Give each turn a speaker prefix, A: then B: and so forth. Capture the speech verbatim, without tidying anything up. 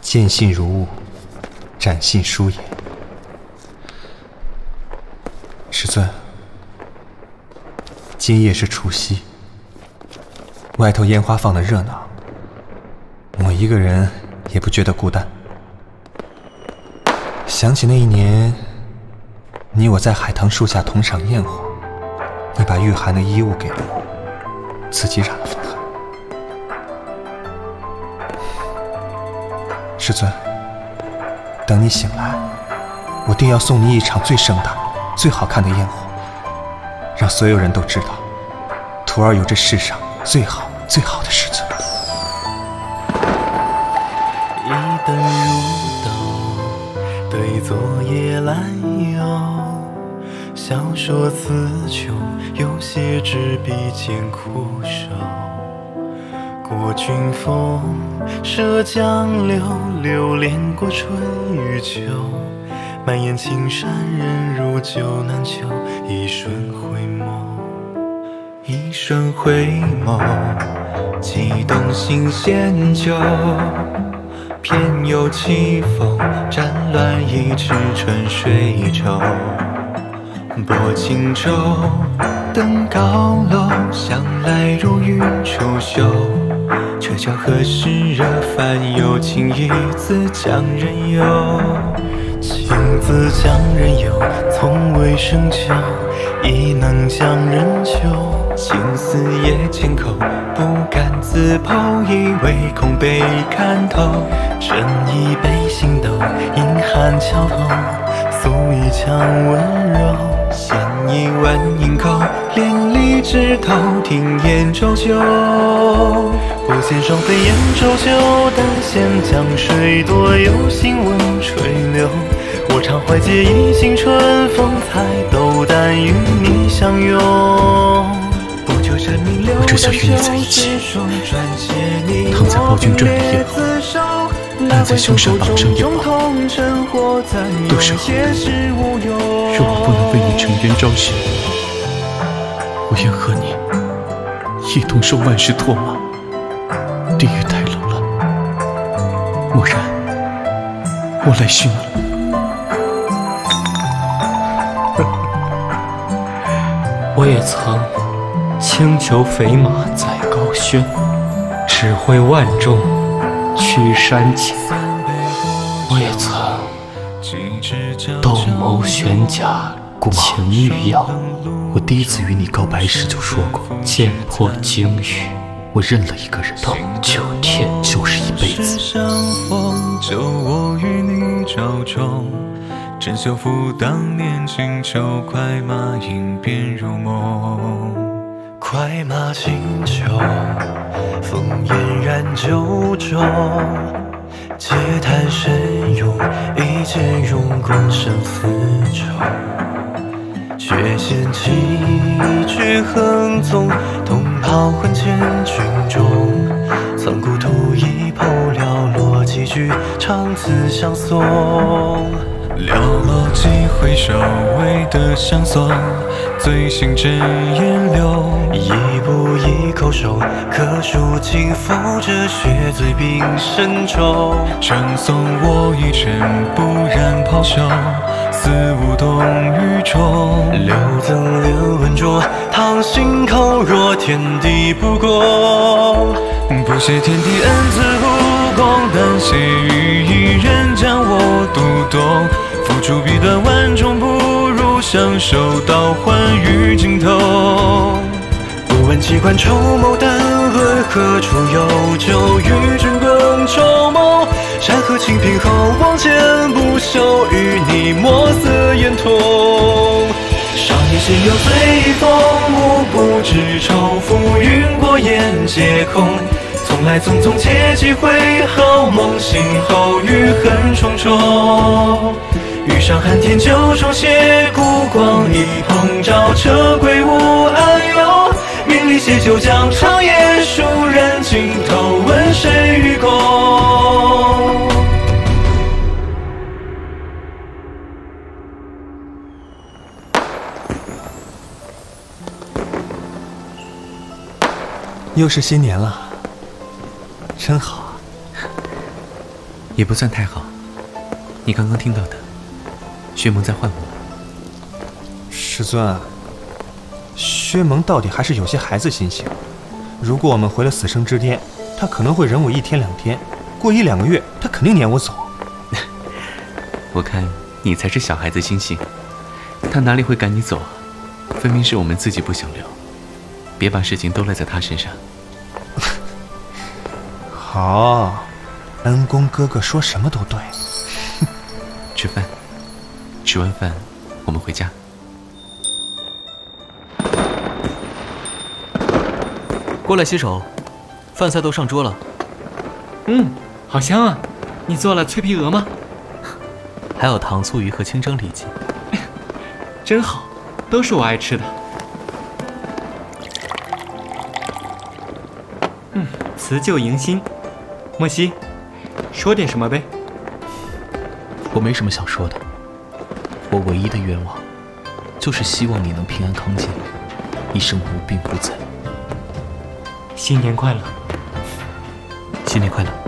A: 见信如晤，展信书也。师尊，今夜是除夕，外头烟花放得热闹，我一个人也不觉得孤单。想起那一年，你我在海棠树下同赏焰火，你把御寒的衣物给了我，自己染了风寒。师尊，等你醒来，我定要送你一场最盛大、最好看的烟火，让所有人都知道，徒儿有这世上最好、最好的师尊。
B: 一灯如豆，对昨夜来游。笑说词穷，有些执笔见枯瘦。过君风，涉江流，流连过春与秋。满眼青山人如旧难求，一瞬回眸，一瞬回眸，激动心献酒。偏有凄风，战乱一池春水皱。拨轻舟，登高楼，向来如云出岫。却教何时惹烦忧，情义自将人游。情自将人游，从未生就，亦能将人救。情丝也千口，不敢自剖，以为恐被看透。斟一杯星斗，饮寒桥头，诉一腔温柔。衔一碗饮口，连理枝头，听烟周酒。不羡双飞燕周酒，但羡江水多，有心闻吹流。我常怀借一心春风，才斗胆与你相拥。不求神明留，
C: 我只想与你在一起，躺在暴君这里的咽喉，按在胸上绑上眼膀，都是好的。若我不能为你沉冤昭雪，我愿和你一同受万世唾骂。地狱太冷了，蓦然，我来续你。
D: 我也曾轻裘肥马载高轩，指挥万众驱山前。我也曾斗谋悬甲情欲药。
C: 我第一次与你告白时就说过，
D: 剑破鲸鱼，
C: 我认了一个人，
D: 斗九天
C: 就是一辈子。
B: 相逢，就我与你朝中。真修复当年轻裘，快马迎鞭入梦。快马轻裘，烽烟燃酒中。借叹深涌，一剑用滚生丝绸。却嫌弃去横纵，同袍魂牵军中。苍古土一剖寥落几句，长此相送。寥落几回首，未得相送。醉醒枕烟流，一步一口手，可数尽覆着血醉冰深中。正送我一程，不染袍袖，似无动于衷。留赠连文中，倘心口若天地不公。不谢天地恩赐不公，但谢于一人将我读懂。付出笔端万种，不如相守到欢愉尽头。不问机关筹谋，但论何处有酒与君共筹谋。山河清平后，望剑不休，与你墨色眼通。少年心有随风，无不知愁浮云过眼皆空。从来匆匆且几回，好梦醒后余恨重重。遇上寒天就重写，孤光一捧照彻归无安忧。名利写就将长夜数人尽头，问谁与共？
A: 又是新年了，真好啊！
C: 也不算太好。你刚刚听到的，薛萌在唤我。
A: 师尊，薛萌到底还是有些孩子心性。如果我们回了死生之巅，他可能会忍我一天两天，过一两个月，他肯定撵我走。
C: 我看你才是小孩子心性，他哪里会赶你走啊？分明是我们自己不想留，别把事情都赖在他身上。
A: 好，恩公哥哥说什么都对。
C: 吃饭，吃完饭我们回家。
E: 过来洗手，饭菜都上桌了。
D: 嗯，好香啊！你做了脆皮鹅吗？
E: 还有糖醋鱼和清蒸里脊。
D: 真好，都是我爱吃的。嗯，辞旧迎新。莫西，说点什么呗？
E: 我没什么想说的，我唯一的愿望，就是希望你能平安康健，一生无病无灾。
D: 新年快乐！
E: 新年快乐！